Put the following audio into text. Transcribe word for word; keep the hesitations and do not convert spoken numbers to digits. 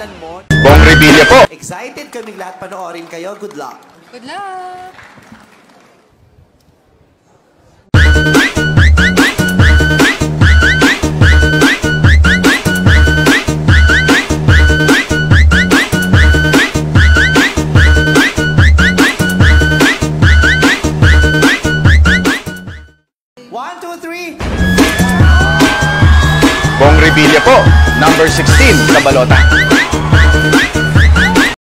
pangalan mo? Bong Revilla po. Excited kaming lahat panoorin kayo. Good luck. Good luck! One, two, three. Bong Revilla po. Number sixteen sa balota.